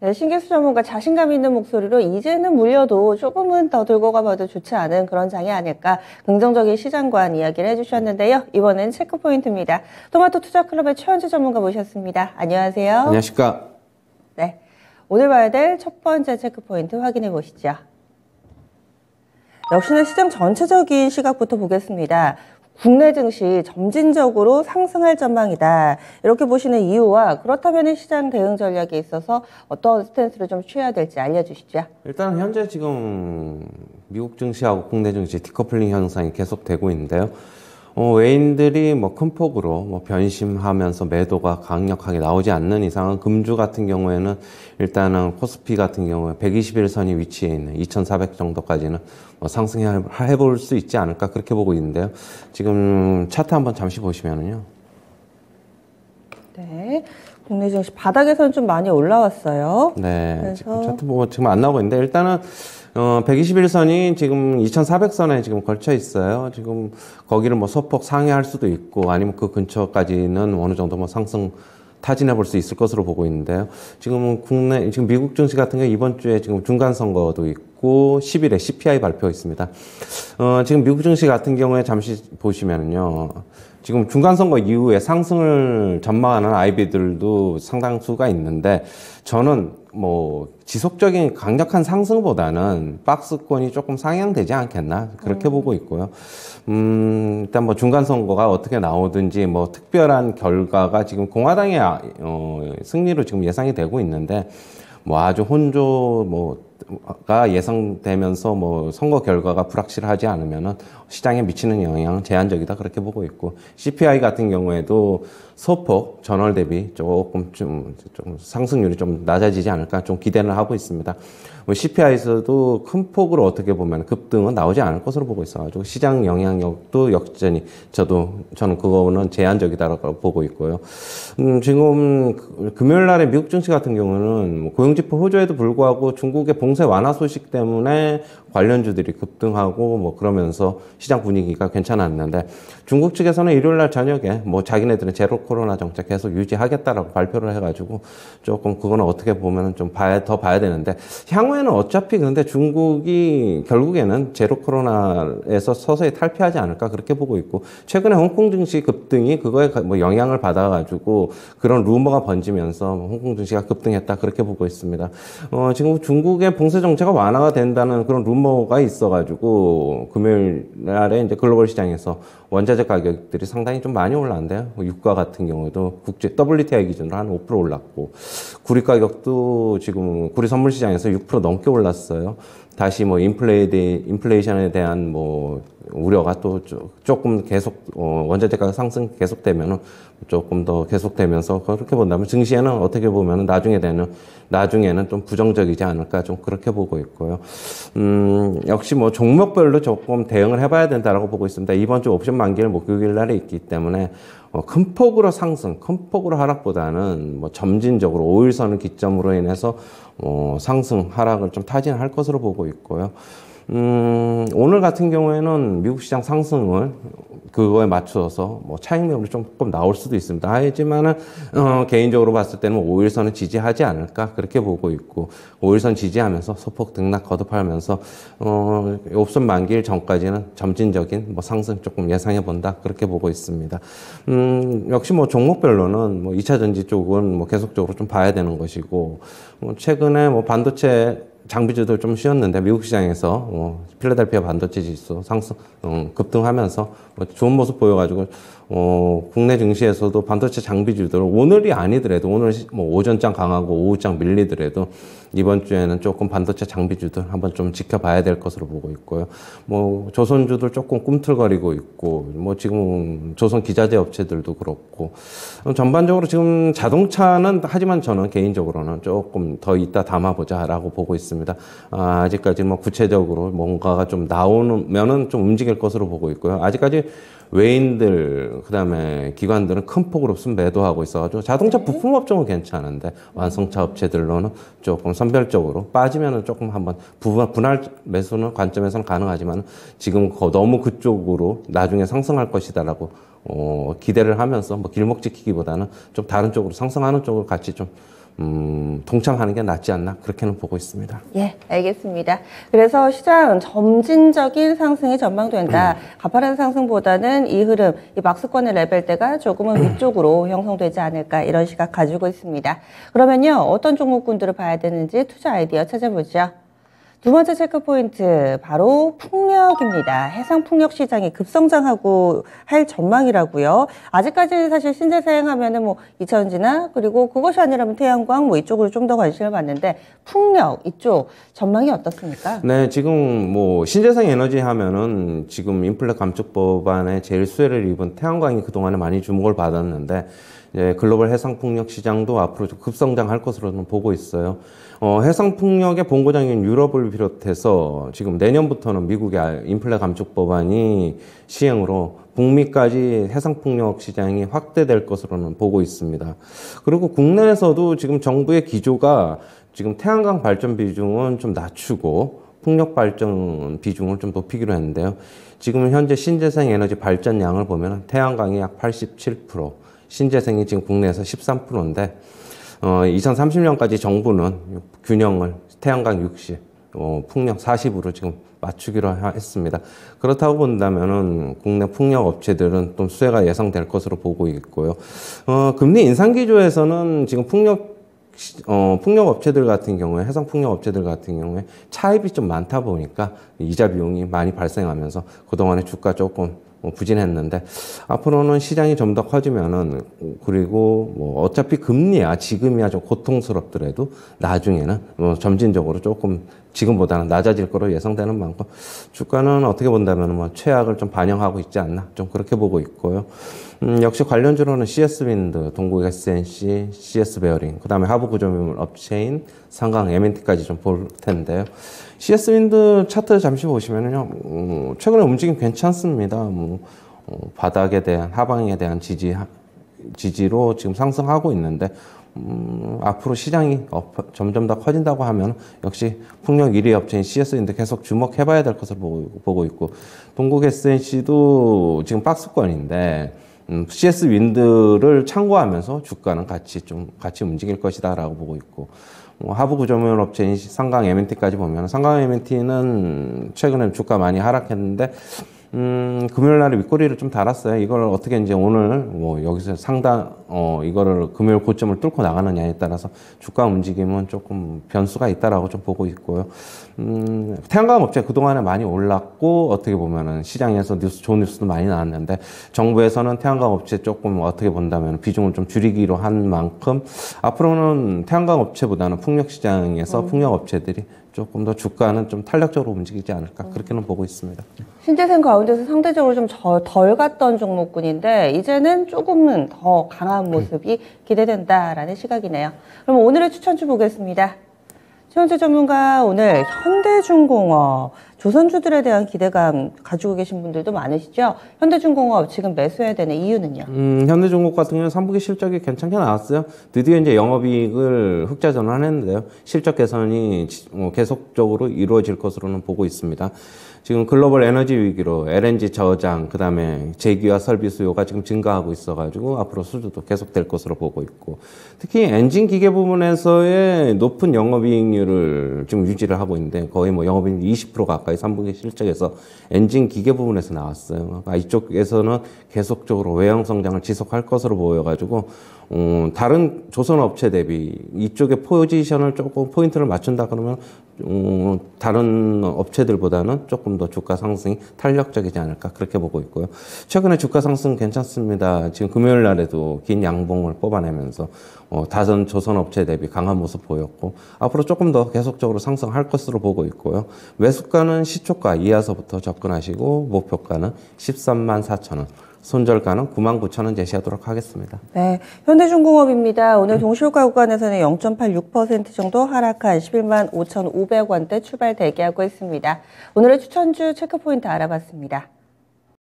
네, 신기술 전문가 자신감 있는 목소리로 이제는 물려도 조금은 더 들고 가봐도 좋지 않은 그런 장이 아닐까 긍정적인 시장관 이야기를 해주셨는데요. 이번엔 체크포인트입니다. 토마토 투자클럽의 최현주 전문가 모셨습니다. 안녕하세요. 안녕하십니까. 네, 오늘 봐야 될 첫 번째 체크포인트 확인해 보시죠. 역시나 시장 전체적인 시각부터 보겠습니다. 국내 증시 점진적으로 상승할 전망이다. 이렇게 보시는 이유와 그렇다면 시장 대응 전략에 있어서 어떤 스탠스를 좀 취해야 될지 알려주시죠. 일단 현재 지금 미국 증시하고 국내 증시 디커플링 현상이 계속되고 있는데요. 외인들이 큰 폭으로 변심하면서 매도가 강력하게 나오지 않는 이상은 금주 같은 경우에는 일단은 코스피 같은 경우에 121선이 위치해 있는 2400 정도까지는 상승해 볼 수 있지 않을까 그렇게 보고 있는데요. 지금 차트 한번 잠시 보시면은요. 네. 국내 증시 바닥에서는 좀 많이 올라왔어요. 네. 그래서 지금 차트 보면 지금 안 나오고 있는데 일단은 121선이 지금 2400선에 지금 걸쳐 있어요. 지금 거기를 소폭 상회할 수도 있고 아니면 그 근처까지는 어느 정도 상승 타진해 볼 수 있을 것으로 보고 있는데요. 지금 지금 미국 증시 같은 경우 이번 주에 지금 중간 선거도 있고 10일에 CPI 발표 있습니다. 지금 미국 증시 같은 경우에 잠시 보시면은요. 지금 중간선거 이후에 상승을 전망하는 IB들도 상당수가 있는데 저는 지속적인 강력한 상승보다는 박스권이 조금 상향되지 않겠나 그렇게 보고 있고요. 일단 중간선거가 어떻게 나오든지 특별한 결과가 지금 공화당의 승리로 지금 예상이 되고 있는데 아주 혼조가 예상되면서 선거 결과가 불확실하지 않으면은 시장에 미치는 영향은 제한적이다 그렇게 보고 있고 CPI 같은 경우에도 소폭 전월 대비 조금 좀 상승률이 좀 낮아지지 않을까 좀 기대를 하고 있습니다. CPI에서도 큰 폭으로 어떻게 보면 급등은 나오지 않을 것으로 보고 있어가지고 시장 영향력도 역전이 저는 그거는 제한적이다라고 보고 있고요. 지금 금요일 날에 미국 증시 같은 경우는 고용지표 호조에도 불구하고 중국의 봉쇄 완화 소식 때문에 관련주들이 급등하고 그러면서 시장 분위기가 괜찮았는데 중국 측에서는 일요일 날 저녁에 자기네들은 제로 코로나 정책 계속 유지하겠다라고 발표를 해가지고 조금 그거는 어떻게 보면은 좀 더 봐야 되는데 향후에는 어차피 근데 중국이 결국에는 제로 코로나에서 서서히 탈피하지 않을까 그렇게 보고 있고 최근에 홍콩 증시 급등이 그거에 영향을 받아가지고 그런 루머가 번지면서 홍콩 증시가 급등했다 그렇게 보고 있습니다. 지금 중국의 봉쇄 정책가 완화가 된다는 그런 루머가 있어가지고 금요일 날에 이제 글로벌 시장에서 원자재 가격들이 상당히 좀 많이 올랐는데요. 유가 같은 경우도 국제 WTI 기준으로 한 5% 올랐고 구리 가격도 지금 구리 선물 시장에서 6% 넘게 올랐어요. 다시 인플레이션에 대한 우려가 또 조금 계속 원자재 가격 상승 계속되면은 조금 더 계속되면서 그렇게 본다면 증시에는 어떻게 보면은 나중에는 좀 부정적이지 않을까 좀 그렇게 보고 있고요. 역시 종목별로 조금 대응을 해봐야 된다라고 보고 있습니다. 이번 주 옵션 만기를 목요일 날에 있기 때문에 큰 폭으로 상승, 큰 폭으로 하락보다는 점진적으로 5일선을 기점으로 인해서 상승, 하락을 좀 타진할 것으로 보고 있고요. 오늘 같은 경우에는 미국 시장 상승을 그거에 맞춰서 차익 매물이 조금 나올 수도 있습니다. 하지만은 개인적으로 봤을 때는 5일선은 지지하지 않을까 그렇게 보고 있고 5일선 지지하면서 소폭 등락 거듭하면서 옵션 만기일 전까지는 점진적인 상승 조금 예상해 본다 그렇게 보고 있습니다. 역시 종목별로는 2차 전지 쪽은 계속적으로 좀 봐야 되는 것이고 최근에 반도체 장비주들 좀 쉬었는데 미국 시장에서 필라델피아 반도체 지수 상승 급등하면서 좋은 모습 보여가지고 국내 증시에서도 반도체 장비주들 오늘이 아니더라도 오늘 오전장 강하고 오후장 밀리더라도 이번 주에는 조금 반도체 장비주들 한번 좀 지켜봐야 될 것으로 보고 있고요. 조선주들 조금 꿈틀거리고 있고 지금 조선 기자재 업체들도 그렇고 전반적으로 지금 자동차는 하지만 저는 개인적으로는 조금 더 이따 담아보자라고 보고 있습니다. 아직까지 구체적으로 뭔가가 좀 나오면은 좀 움직일 것으로 보고 있고요. 아직까지 외인들 그다음에 기관들은 큰 폭으로 매도하고 있어가지고 자동차 부품 업종은 괜찮은데 완성차 업체들로는 조금 선별적으로 빠지면은 조금 한번 분할 매수는 관점에서는 가능하지만 지금 너무 그쪽으로 나중에 상승할 것이다라고 기대를 하면서 길목 지키기보다는 좀 다른 쪽으로 상승하는 쪽으로 같이 좀 동참하는 게 낫지 않나 그렇게는 보고 있습니다. 예, 알겠습니다. 그래서 시장 점진적인 상승이 전망된다. 가파른 상승보다는 이 흐름, 이 박스권의 레벨대가 조금은 위쪽으로 형성되지 않을까 이런 시각 가지고 있습니다. 그러면요, 어떤 종목군들을 봐야 되는지 투자 아이디어 찾아보죠. 두 번째 체크포인트, 바로 풍력입니다. 해상풍력 시장이 급성장하고 할 전망이라고요. 아직까지는 사실 신재생 하면은 뭐 이천지나 그리고 그것이 아니라면 태양광 뭐 이쪽으로 좀 더 관심을 받는데 풍력 이쪽 전망이 어떻습니까? 네, 지금 뭐 신재생 에너지 하면은 지금 인플레 감축 법안에 제일 수혜를 입은 태양광이 그동안에 많이 주목을 받았는데 이제 글로벌 해상풍력 시장도 앞으로 좀 급성장할 것으로는 보고 있어요. 해상풍력의 본고장인 유럽을 비롯해서 지금 내년부터는 미국의 인플레 감축 법안이 시행으로 북미까지 해상풍력 시장이 확대될 것으로는 보고 있습니다. 그리고 국내에서도 지금 정부의 기조가 지금 태양광 발전 비중은 좀 낮추고 풍력 발전 비중을 좀 높이기로 했는데요. 지금 현재 신재생 에너지 발전량을 보면 태양광이 약 87%, 신재생이 지금 국내에서 13%인데 2030년까지 정부는 균형을 태양광 60, 풍력 40으로 지금 맞추기로 했습니다. 그렇다고 본다면은 국내 풍력 업체들은 또 수혜가 예상될 것으로 보고 있고요. 금리 인상 기조에서는 지금 풍력 업체들 같은 경우에, 해상 풍력 업체들 같은 경우에 차입이 좀 많다 보니까 이자 비용이 많이 발생하면서 그동안에 주가 조금 부진했는데 앞으로는 시장이 좀 더 커지면은 그리고 뭐 어차피 금리야 지금이야 좀 고통스럽더라도 나중에는 점진적으로 조금 지금보다는 낮아질 거로 예상되는 만큼 주가는 어떻게 본다면 뭐 최악을 좀 반영하고 있지 않나 좀 그렇게 보고 있고요. 역시 관련주로는 CS-윈드, 동국 SNC, CS-베어링, 그 다음에 하부 구조물 업체인 상강 M&T까지 좀 볼 텐데요. CS-윈드 차트 잠시 보시면요, 최근에 움직임 괜찮습니다. 바닥에 대한, 하방에 대한 지지로 지금 상승하고 있는데, 앞으로 시장이 점점 더 커진다고 하면 역시 풍력 1위 업체인 CS-윈드 계속 주목해봐야 될 것을 보고 있고, 동국 SNC도 지금 박스권인데, CS-윈드를 참고하면서 주가는 같이 움직일 것이다라고 보고 있고, 하부 구조물 업체인 상강 M&T까지 보면 상강 M&T는 최근에 주가 많이 하락했는데 금요일 날에 윗꼬리를 좀 달았어요. 이걸 어떻게 이제 오늘 뭐 여기서 이거를 금요일 고점을 뚫고 나가느냐에 따라서 주가 움직임은 조금 변수가 있다라고 좀 보고 있고요. 태양광 업체 그동안에 많이 올랐고 어떻게 보면은 시장에서 좋은 뉴스도 많이 나왔는데 정부에서는 태양광 업체 조금 어떻게 본다면 비중을 좀 줄이기로 한 만큼 앞으로는 태양광 업체보다는 풍력 시장에서 풍력 업체들이 조금 더 주가는 좀 탄력적으로 움직이지 않을까 그렇게는 보고 있습니다. 신재생 가운데서 상대적으로 좀 덜 갔던 종목군인데 이제는 조금은 더 강한 모습이 기대된다라는 시각이네요. 그럼 오늘의 추천주 보겠습니다. 최원재 전문가 오늘 현대중공업, 조선주들에 대한 기대감 가지고 계신 분들도 많으시죠? 현대중공업 지금 매수해야 되는 이유는요? 현대중공업 같은 경우는 3분기 실적이 괜찮게 나왔어요. 드디어 이제 영업이익을 흑자 전환했는데요. 실적 개선이 계속적으로 이루어질 것으로는 보고 있습니다. 지금 글로벌 에너지 위기로 LNG 저장, 그 다음에 제기와 설비 수요가 지금 증가하고 있어가지고 앞으로 수주도 계속될 것으로 보고 있고, 특히 엔진 기계 부분에서의 높은 영업이익률을 지금 유지를 하고 있는데 거의 뭐 영업이익 20% 가까이 3분기 실적에서 엔진 기계 부분에서 나왔어요. 그러니까 이쪽에서는 계속적으로 외형 성장을 지속할 것으로 보여가지고 다른 조선 업체 대비 이쪽에 포지션을 조금 포인트를 맞춘다 그러면 다른 업체들보다는 조금 더 주가 상승이 탄력적이지 않을까 그렇게 보고 있고요. 최근에 주가 상승 괜찮습니다. 지금 금요일 날에도 긴 양봉을 뽑아내면서 다른 조선 업체 대비 강한 모습 보였고 앞으로 조금 더 계속적으로 상승할 것으로 보고 있고요. 매수가는 시초가 이하서부터 접근하시고 목표가는 13만 4천 원. 손절가는 99,000원 제시하도록 하겠습니다. 네, 현대중공업입니다. 오늘 동시효과 구간에서는 0.86% 정도 하락한 11만 5,500원대 출발 대기하고 있습니다. 오늘의 추천주 체크포인트 알아봤습니다.